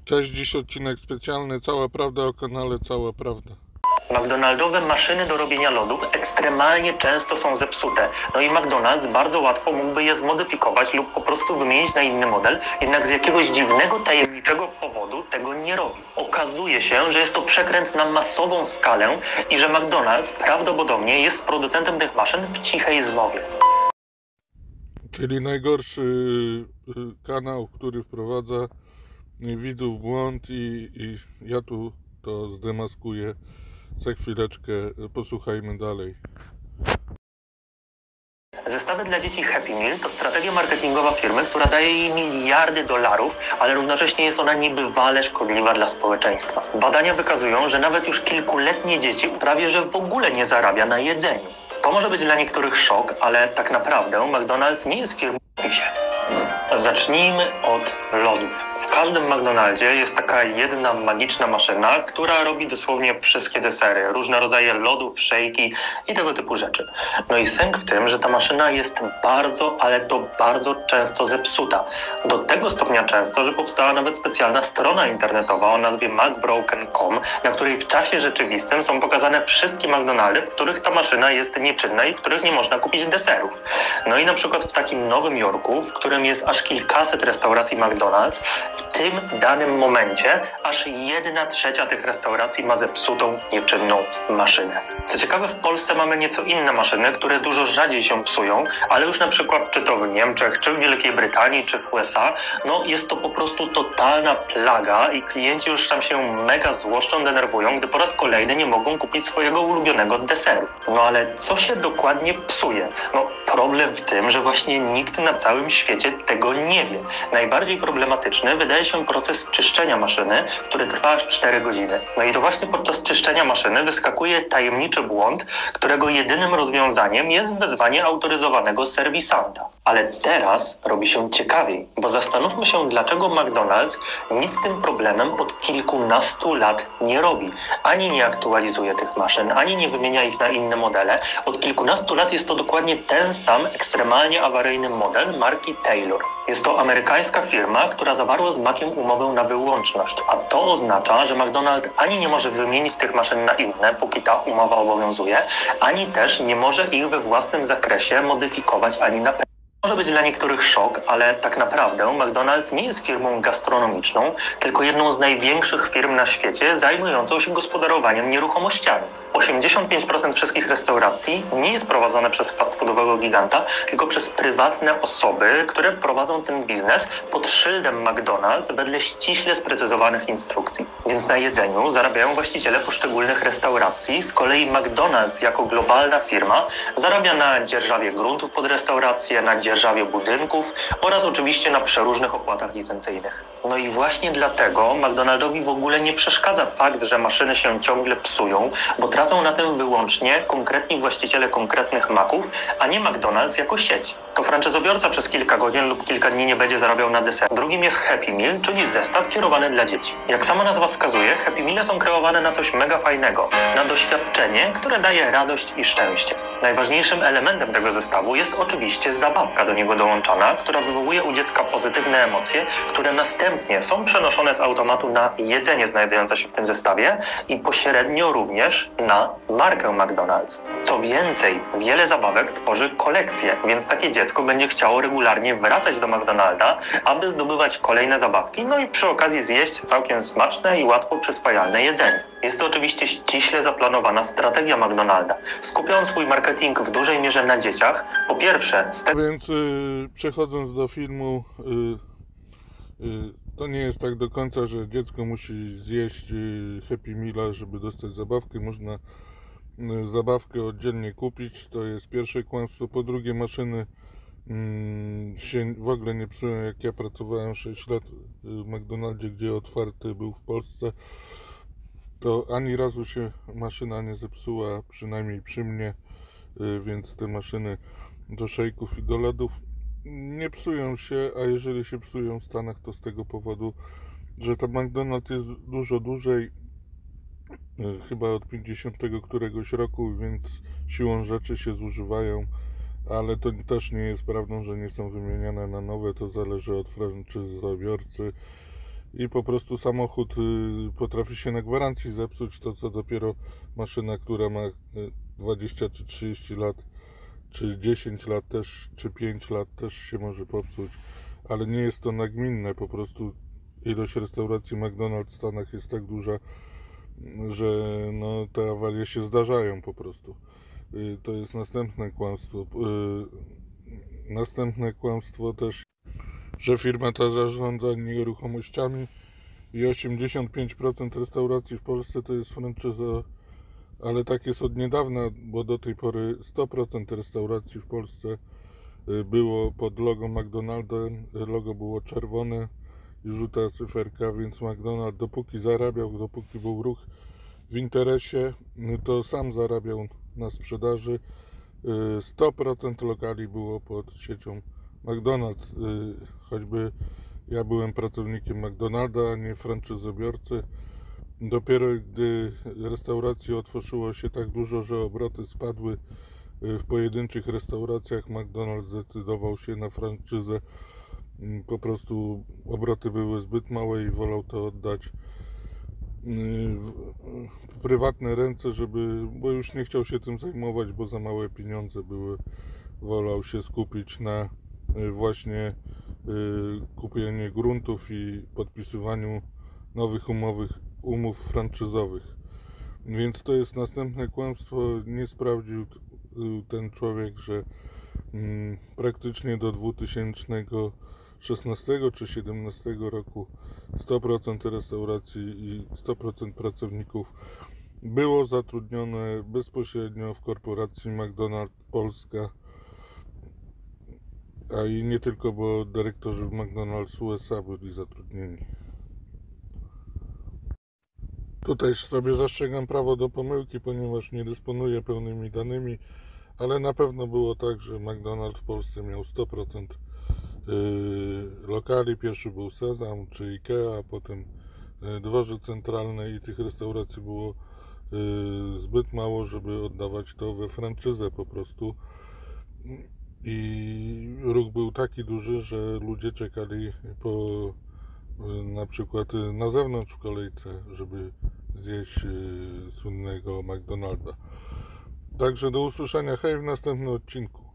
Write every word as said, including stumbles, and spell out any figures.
Cześć, dziś odcinek specjalny, cała prawda o kanale Cała Prawda. McDonaldowe maszyny do robienia lodów ekstremalnie często są zepsute. No i McDonald's bardzo łatwo mógłby je zmodyfikować lub po prostu wymienić na inny model, jednak z jakiegoś dziwnego, tajemniczego powodu tego nie robi. Okazuje się, że jest to przekręt na masową skalę i że McDonald's prawdopodobnie jest producentem tych maszyn w cichej zmowie. Czyli najgorszy y, kanał, który wprowadza widzów w błąd i, i ja tu to zdemaskuję. Za chwileczkę posłuchajmy dalej. Zestawy dla dzieci Happy Meal to strategia marketingowa firmy, która daje jej miliardy dolarów, ale równocześnie jest ona niebywale szkodliwa dla społeczeństwa. Badania wykazują, że nawet już kilkuletnie dzieci prawie że w ogóle nie zarabia na jedzeniu. To może być dla niektórych szok, ale tak naprawdę McDonald's nie jest firmą w opisie. Zacznijmy od lodów. W każdym McDonaldzie jest taka jedna magiczna maszyna, która robi dosłownie wszystkie desery, różne rodzaje lodów, szejki i tego typu rzeczy. No i sęk w tym, że ta maszyna jest bardzo, ale to bardzo często zepsuta. Do tego stopnia często, że powstała nawet specjalna strona internetowa o nazwie macbroken kropka com, na której w czasie rzeczywistym są pokazane wszystkie McDonaldy, w których ta maszyna jest nieczynna i w których nie można kupić deserów. No i na przykład w takim Nowym Jorku, w którym jest aż kilkaset restauracji McDonald's, w tym danym momencie aż jedna trzecia tych restauracji ma zepsutą, nieczynną maszynę. Co ciekawe, w Polsce mamy nieco inne maszyny, które dużo rzadziej się psują, ale już na przykład czy to w Niemczech, czy w Wielkiej Brytanii, czy w U S A, no jest to po prostu totalna plaga i klienci już tam się mega złoszczą, denerwują, gdy po raz kolejny nie mogą kupić swojego ulubionego deseru. No ale co się dokładnie psuje? No problem w tym, że właśnie nikt na całym świecie tego nie wie. Najbardziej problematyczny wydaje się proces czyszczenia maszyny, który trwa aż cztery godziny. No i to właśnie podczas czyszczenia maszyny wyskakuje tajemniczy błąd, którego jedynym rozwiązaniem jest wezwanie autoryzowanego serwisanta. Ale teraz robi się ciekawiej, bo zastanówmy się, dlaczego McDonald's nic z tym problemem od kilkunastu lat nie robi. Ani nie aktualizuje tych maszyn, ani nie wymienia ich na inne modele. Od kilkunastu lat jest to dokładnie ten sam ekstremalnie awaryjny model marki Taylor. Jest to amerykańska firma, która zawarła z Maciem umowę na wyłączność, a to oznacza, że McDonald's ani nie może wymienić tych maszyn na inne, póki ta umowa obowiązuje, ani też nie może ich we własnym zakresie modyfikować ani naprawić. Może być dla niektórych szok, ale tak naprawdę McDonald's nie jest firmą gastronomiczną, tylko jedną z największych firm na świecie zajmującą się gospodarowaniem nieruchomościami. osiemdziesiąt pięć procent wszystkich restauracji nie jest prowadzone przez fast foodowego giganta, tylko przez prywatne osoby, które prowadzą ten biznes pod szyldem McDonald's wedle ściśle sprecyzowanych instrukcji. Więc na jedzeniu zarabiają właściciele poszczególnych restauracji, z kolei McDonald's jako globalna firma zarabia na dzierżawie gruntów pod restauracje, na dzierżawie budynków oraz oczywiście na przeróżnych opłatach licencyjnych. No i właśnie dlatego McDonaldowi w ogóle nie przeszkadza fakt, że maszyny się ciągle psują, bo tracą na tym wyłącznie konkretni właściciele konkretnych maków, a nie McDonald's jako sieć. To franczyzobiorca przez kilka godzin lub kilka dni nie będzie zarabiał na deser. Drugim jest Happy Meal, czyli zestaw kierowany dla dzieci. Jak sama nazwa wskazuje, Happy Meale są kreowane na coś mega fajnego, na doświadczenie, które daje radość i szczęście. Najważniejszym elementem tego zestawu jest oczywiście zabawka do niego dołączana, która wywołuje u dziecka pozytywne emocje, które następnie są przenoszone z automatu na jedzenie znajdujące się w tym zestawie i pośrednio również na markę McDonald's. Co więcej, wiele zabawek tworzy kolekcje, więc takie dziecko będzie chciało regularnie wracać do McDonalda, aby zdobywać kolejne zabawki, no i przy okazji zjeść całkiem smaczne i łatwo przyswajalne jedzenie. Jest to oczywiście ściśle zaplanowana strategia McDonalda. Skupiając swój marketing w dużej mierze na dzieciach, po pierwsze... Z te... Więc yy, przechodząc do filmu, yy, yy, to nie jest tak do końca, że dziecko musi zjeść yy, Happy Meala, żeby dostać zabawkę. Można yy, zabawkę oddzielnie kupić, to jest pierwsze kłamstwo. Po drugie, maszyny yy, się w ogóle nie psują. Jak ja pracowałem sześć lat w McDonaldzie, gdzie otwarty był w Polsce, to ani razu się maszyna nie zepsuła, przynajmniej przy mnie, więc te maszyny do szejków i do lodów nie psują się, a jeżeli się psują w Stanach, to z tego powodu, że ta McDonald's jest dużo dłużej, chyba od pięćdziesiątego któregoś roku, więc siłą rzeczy się zużywają, ale to też nie jest prawdą, że nie są wymieniane na nowe, to zależy od franczyzobiorcy. i po prostu samochód y, potrafi się na gwarancji zepsuć, to co dopiero maszyna, która ma y, dwadzieścia czy trzydzieści lat, czy dziesięć lat też, czy pięć lat też się może popsuć, ale nie jest to nagminne, po prostu ilość restauracji McDonald's w Stanach jest tak duża, że no, te awarie się zdarzają po prostu. Y, To jest następne kłamstwo. Y, Następne kłamstwo też, że firma ta zarządza nieruchomościami i osiemdziesiąt pięć procent restauracji w Polsce to jest franczyza, ale tak jest od niedawna, bo do tej pory sto procent restauracji w Polsce y, było pod logo McDonalda, logo było czerwone i żółta cyferka, więc McDonald's dopóki zarabiał, dopóki był ruch w interesie, to sam zarabiał na sprzedaży. sto procent lokali było pod siecią McDonald's, choćby ja byłem pracownikiem McDonalda, a nie franczyzobiorcy. Dopiero gdy restauracji otworzyło się tak dużo, że obroty spadły w pojedynczych restauracjach, McDonald's zdecydował się na franczyzę. Po prostu obroty były zbyt małe i wolał to oddać w prywatne ręce, żeby, bo już nie chciał się tym zajmować, bo za małe pieniądze były. Wolał się skupić na właśnie kupieniu gruntów i podpisywaniu nowych umowych, umów franczyzowych. Więc to jest następne kłamstwo. Nie sprawdził ten człowiek, że praktycznie do dwa tysiące szesnastego czy dwa tysiące siedemnastego roku sto procent restauracji i sto procent pracowników było zatrudnione bezpośrednio w korporacji McDonald's Polska, a i nie tylko, bo dyrektorzy w McDonald's U S A byli zatrudnieni. Tutaj sobie zastrzegam prawo do pomyłki, ponieważ nie dysponuję pełnymi danymi, ale na pewno było tak, że McDonald's w Polsce miał sto procent lokali. Pierwszy był Sezam czy Ikea, a potem Dworzec Centralny i tych restauracji było zbyt mało, żeby oddawać to we franczyzę po prostu. I ruch był taki duży, że ludzie czekali po na przykład na zewnątrz w kolejce, żeby zjeść słynnego McDonalda. Także do usłyszenia, hej, w następnym odcinku.